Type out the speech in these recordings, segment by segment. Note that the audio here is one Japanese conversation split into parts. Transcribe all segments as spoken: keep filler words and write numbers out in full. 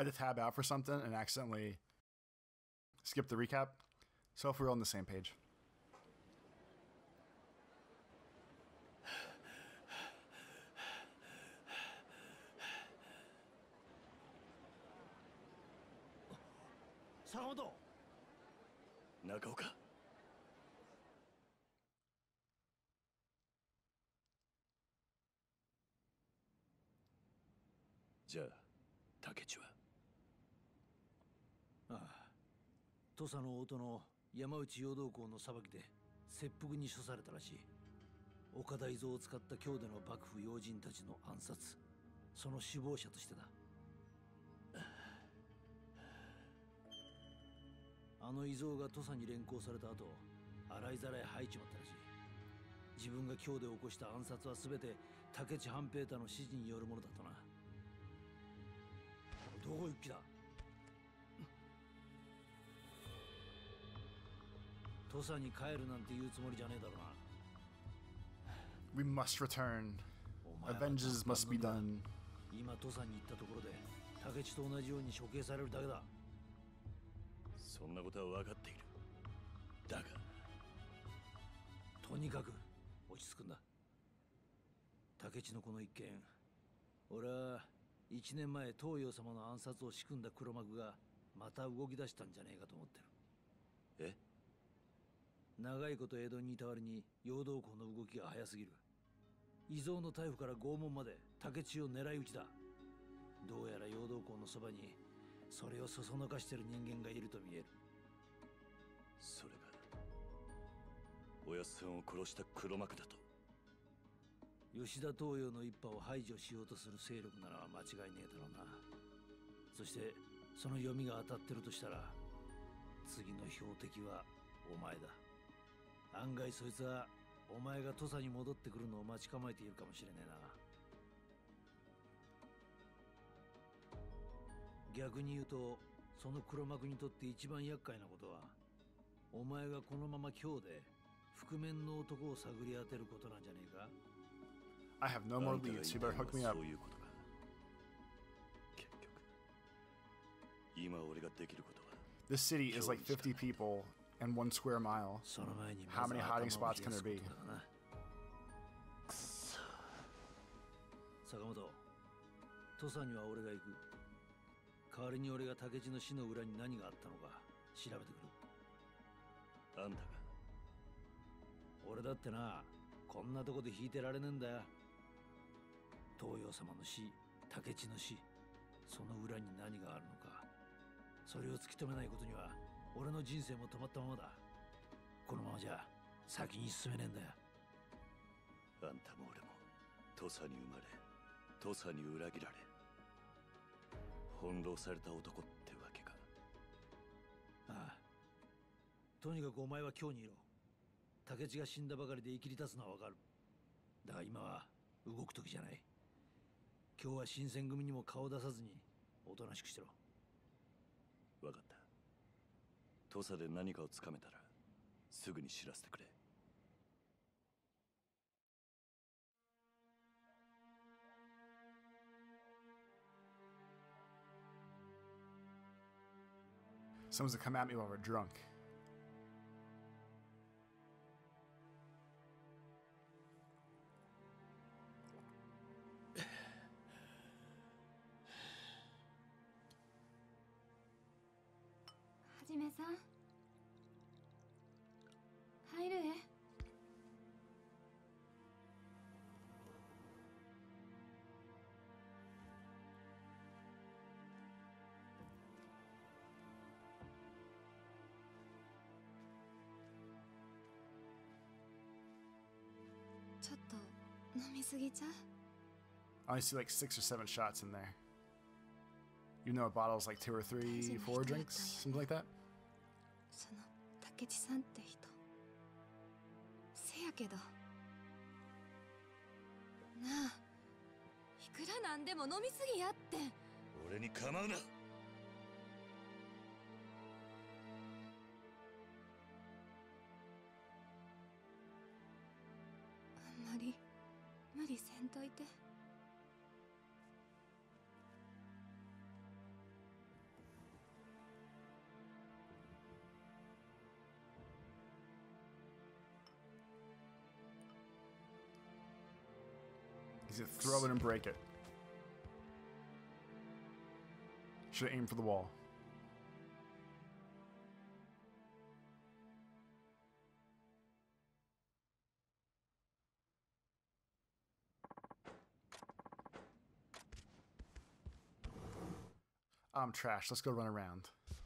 I had to tab out for something and accidentally skipped the recap. So if we're on the same page. 坂本、中岡。じゃあ竹地は。ああ、土佐の大の山内陽道公の裁きで切腹に処されたらしい。岡田伊蔵を使った京での幕府要人たちの暗殺、その首謀者としてだ。あの伊蔵が土佐に連行された後、洗いざらい吐いちまったらしい。自分が京で起こした暗殺は全て竹地半平太の指示によるものだとな。どこ行く気だ。土佐に帰るなんて言うつもりじゃねえだろうな。 We must return. Avengers must be done. 今土佐に行ったところで竹地と同じように処刑されるだけだ。そんなことは分かっている。だがとにかく落ち着くんだ。竹地のこの一件、俺はいちねんまえ東洋様の暗殺を仕組んだ黒幕がまた動き出したんじゃねえかと思ってる。え？長いこと江戸にいた割に陽道公の動きが早すぎる。伊蔵の逮捕から拷問まで竹地を狙い撃ちだ。どうやら陽道公のそばにそれをそそのかしてる人間がいると見える。それがおやっさんを殺した黒幕だと。吉田東洋の一派を排除しようとする勢力なら間違いねえだろうな。そしてその読みが当たってるとしたら、次の標的はお前だ。案外そいつはお前が土佐に戻ってくるのを待ち構えているかもしれねえな。逆に言うと、その黒幕にとって一番厄介なことは、お前がこのまま今日で覆面の男を探り当てることなんじゃねえか。 I have no more leads. You better hook me up. そういうことか。結局、今俺ができることは。 This city is like fifty people in one square mile. How many hiding spots can there be? くそ。坂本、土佐には俺が行く。代わりに俺が竹地の死の裏に何があったのか調べてくる。あんたが。俺だってな、こんなとこで引いてられねえんだよ。東洋様の死、竹地の死、その裏に何があるのか、それを突き止めないことには俺の人生も止まったままだ。このままじゃ先に進めねえんだよ。あんたも俺も土佐に生まれ、土佐に裏切られ、翻弄された男ってわけか。ああ、とにかくお前は今日にいろ。竹地が死んだばかりで生きり立つのはわかる。だが今は動く時じゃない。今日は新選組にも顔を出さずにおとなしくしてろ。わかった。土佐で何かをつかめたらすぐに知らせてくれ。 Someone's gonna come at me while we're drunk. はじめさん、入るえ。ちょっと飲みすぎちゃう？ I only see like six or seven shots in there. You know a bottle's like two or three, four drinks, something like that? その竹地さんって人、せやけどなあ、いくらなんでも飲みすぎやって。 俺に構うな。 あんまり無理せんといて。 He's gonna throw it and break it. Should aim for the wall. I'm trash. Let's go run around.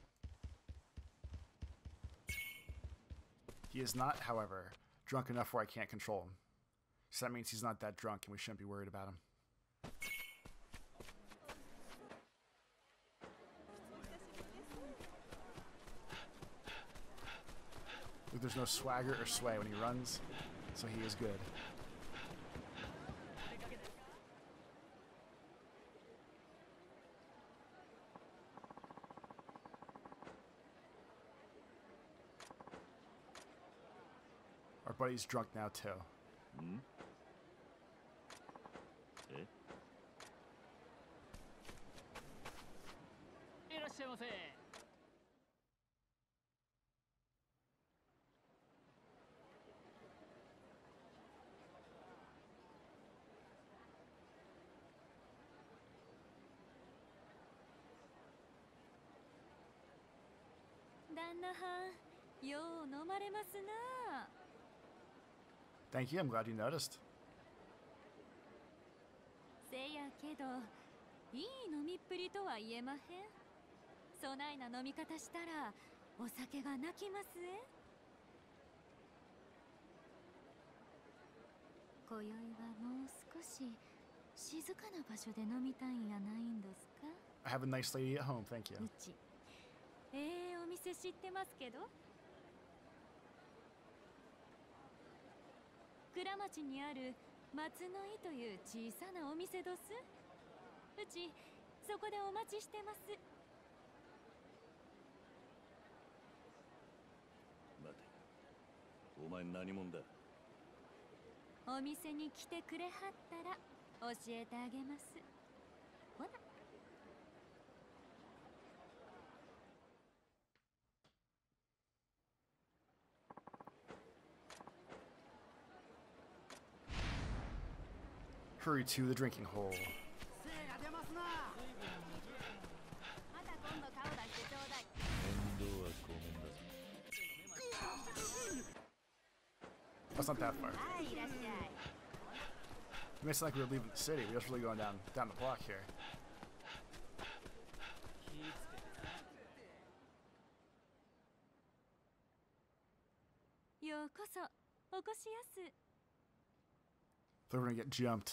He is not, however, drunk enough where I can't control him. So that means he's not that drunk and we shouldn't be worried about him. Look, there's no swagger or sway when he runs, so he is good. Our buddy's drunk now too. Hmm? Eh? いらっしゃいませ。 旦那はん、よう飲まれますな。 Thank you, I'm glad you noticed. せやけど、いい飲みっぷりとは言えまへん。そないな飲み方したら、お酒が泣きますえ。今宵はもう少し静かな場所で飲みたいんやないんですか？ I have a nice lady at home, thank you. うち、ええお店知ってますけど。 倉町にある松の井という小さなお店どす。うちそこでお待ちしてます。 待て、お前何者だ？ お店に来てくれはったら教えてあげます。ほな。 Hurry to the drinking hole. That's not that far. It may sound like we were leaving the city. We're just really going down down the block here. Yo koso, okoshiyasu. They're gonna get jumped.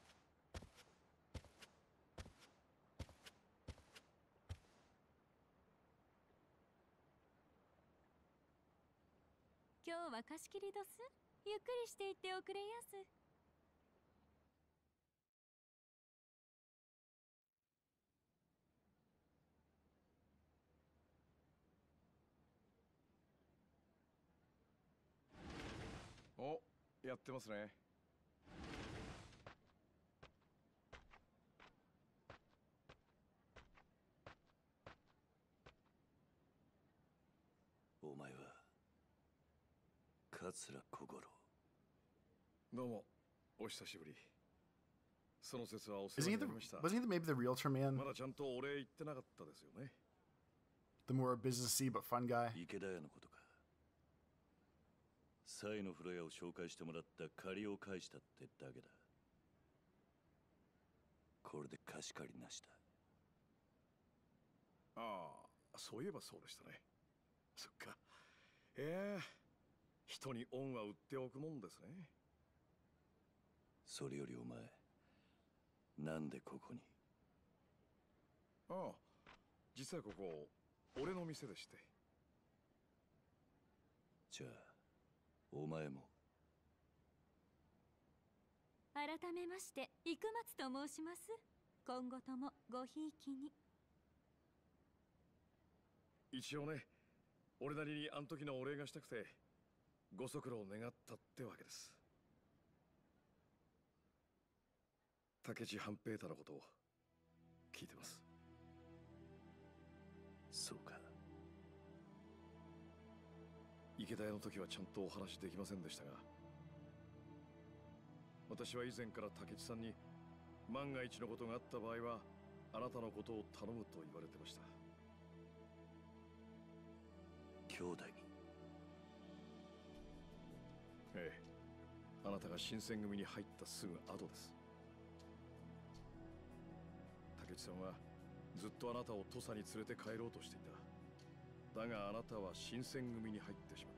今日は貸し切りどす。ゆっくりしていっておくれやす。 お、やってますね。 お前は桂小五郎。 どうも、お久しぶり。その説はお世 Is 話 he に the なりました。 wasn't he the, maybe the realtor man? まだちゃんとお礼言ってなかったですよね。 The more businessy but fun guy? 池田屋のことか。サイの風呂屋を紹介してもらった借りを返したってだけだ。これで貸し借りなしだ。 ああ、そういえばそうでしたね。そっか。ええ、人に恩は売っておくもんですね。 それよりお前、なんでここに？ ああ、実はここ俺の店でして。 じゃあお前も。 改めまして生松と申します。今後ともごひいきに。 一応ね、俺なりにあの時のお礼がしたくてご足労願ったってわけです。武智半平太のことを聞いてます。 そうか。 池田屋の時はちゃんとお話できませんでしたが、 私は以前から竹内さんに万が一のことがあった場合はあなたのことを頼むと言われてました。 兄弟に。 ええ、あなたが新選組に入ったすぐ後です。竹内さんはずっとあなたを土佐に連れて帰ろうとしていた。だがあなたは新選組に入ってしまった。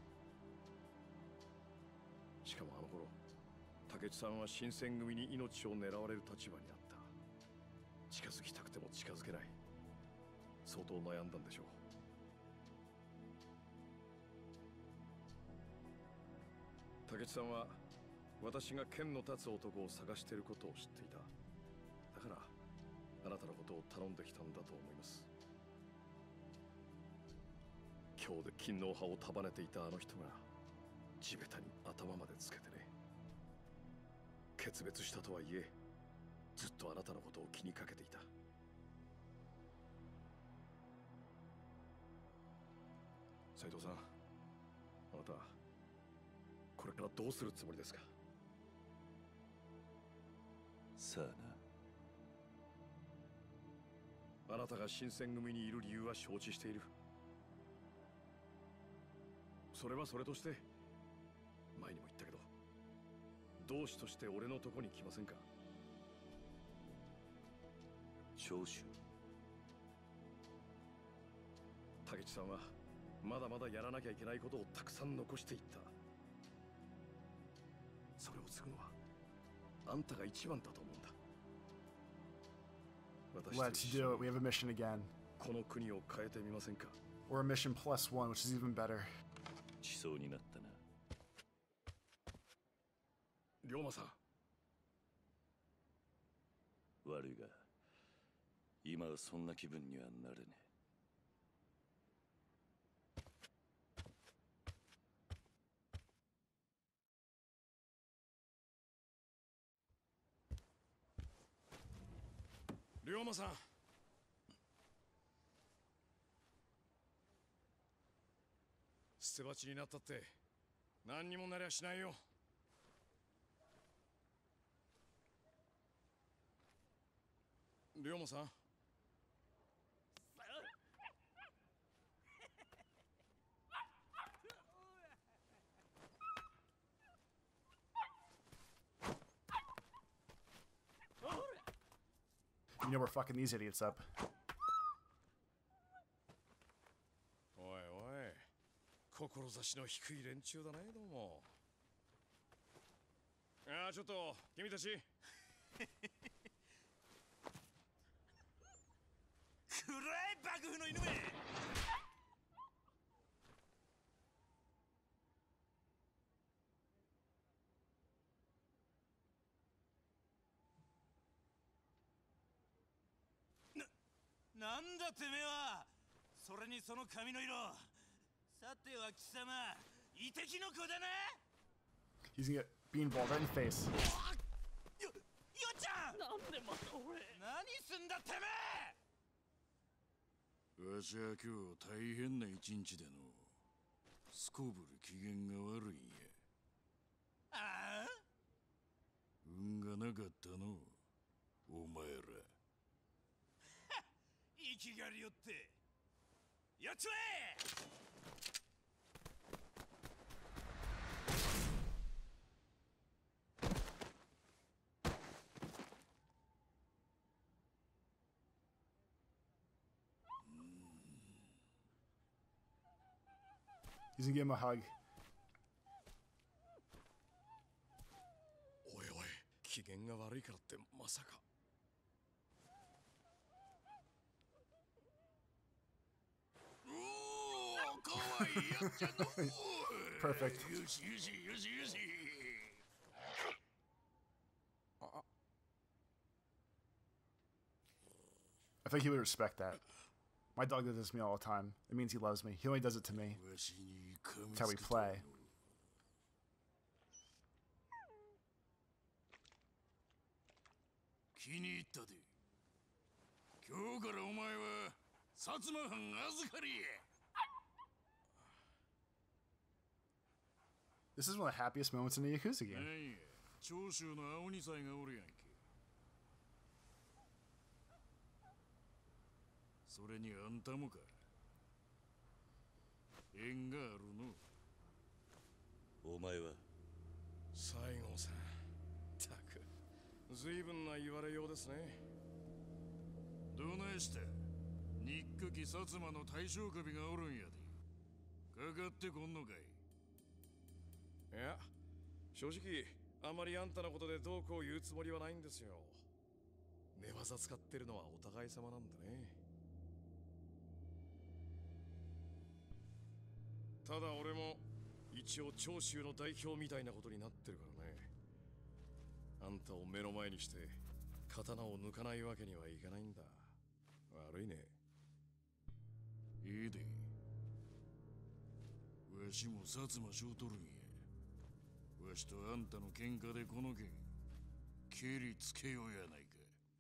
しかもあの頃竹内さんは新選組に命を狙われる立場にあった。近づきたくても近づけない。相当悩んだんでしょう。竹内さんは私が剣の立つ男を探していることを知っていた。だからあなたのことを頼んできたんだと思います。今日で勤皇派を束ねていたあの人が地べたに頭までつけてね。決別したとはいえずっとあなたのことを気にかけていた。斉藤さん、あなたこれからどうするつもりですか？ さあな。あなたが新選組にいる理由は承知している。それはそれとして前にも言ったけど同志として俺のとこに来ませんか？ 長州。 竹内さんはまだまだやらなきゃいけないことをたくさん残していった。それを継ぐのはあんたが一番だと思うんだ。 Let's do it. We have a mission again. この国を変えてみませんか？ Or a mission plus one, which is even better. 地層になったな。 龍馬さん。 悪いが今はそんな気分にはなれねえ。 龍馬さん。捨て鉢になったって何にもなりゃしないよ。龍馬さん。 You know we're fucking these idiots up. おいおい、志の低い連中だね。どうも。ああ、ちょっと君たち。 暗い幕府の犬め。なんだてめえは。それにその髪の色。さては貴様、遺敵の子だな。 He's gonna get beanballed right in the face. よ、よっちゃん。なんでまた俺。何すんだてめえ。わしは今日大変な一日での。すこぶる機嫌が悪いんや。ああ。運がなかったの。お前ら。生きがりよってやっちまえ。 He's gonna give him a hug. おいおい、機嫌が悪いからってまさか。 Perfect. I think he would respect that. My dog does this to me all the time. It means he loves me. He only does it to me. That's how we play. 気に入ったで。今日からお前は薩摩藩預かりや。 This is one of the happiest moments in the Yakuza game. 長州の青二歳がおるやんけ。それにあんたもか。縁があるの。 お前は西郷さん、たく随分な言われようですね。 どないした。憎き薩摩の大将首がおるんやで。かかってこんのかい。 いや、正直あまりあんたのことでどうこう言うつもりはないんですよ。寝技使ってるのはお互い様なんでね。ただ俺も一応長州の代表みたいなことになってるからね。あんたを目の前にして刀を抜かないわけにはいかないんだ。悪いね。 いいで。わしも薩摩しょうとるんや。わしとあんたの喧嘩でこの剣蹴りつけようやないか。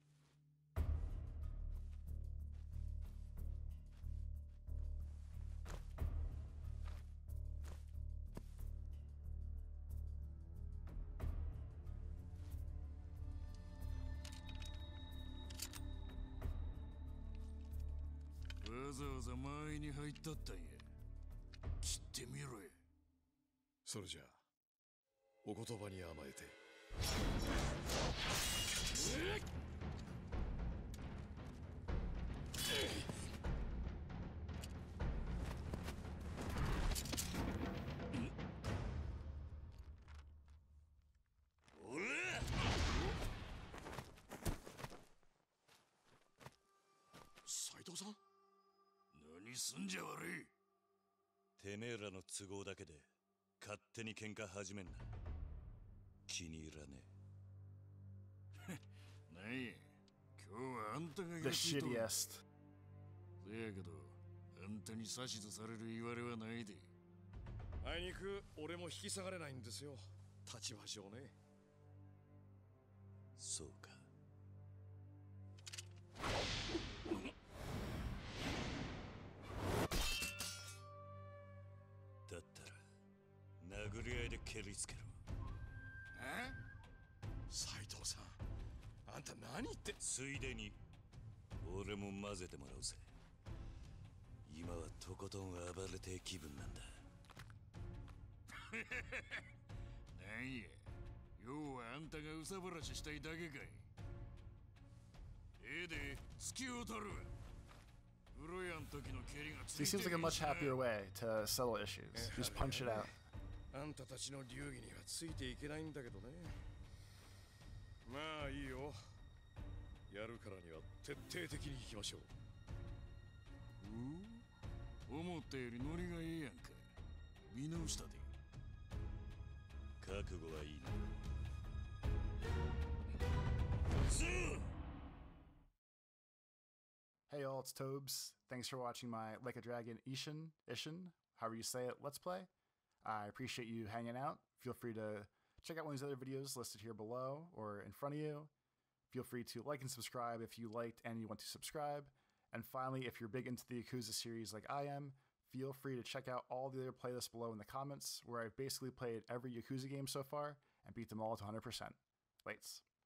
わざわざ間合いに入ったったんや。切ってみろや。 それじゃあお言葉に甘えて。斉藤さん、 何すんじゃ悪い。 てめえらの都合だけで勝手に喧嘩始めんな。気に入らねえ。なんや、今日はあんたが The やついとる。 shittiest. せやけど、あんたに指図される言われはないで。 あいにく俺も引き下がれないんですよ、立場上ね。 そうか。だったら殴り合いで蹴りつけろ。 え？斉藤さん、あんた何言って。 ついでに俺も混ぜてもらうぜ。今はとことん暴れてえ気分なんだ。 なんや、要はあんたがうさばらししたいだけかい。ええで、突きを取るわ。風呂屋ん時の蹴りがつ So い he て seems like a へん much しな。 happier way to settle issues. Just punch it out. あんたたちの流儀にはついていけないんだけどね。まあいいよ。やるからには徹底的にいきましょう。 お思ったよりノリがええやんか。見直したで。 覚悟はいいな。 Hey y'all, it's Tobes. Thanks for watching my Like a Dragon Ishin, Ishin, however you say it, Let's Play. I appreciate you hanging out. Feel free to check out one of these other videos listed here below or in front of you. Feel free to like and subscribe if you liked and you want to subscribe. And finally, if you're big into the Yakuza series like I am, feel free to check out all the other playlists below in the comments, where I've basically played every Yakuza game so far and beat them all to one hundred percent. Lates.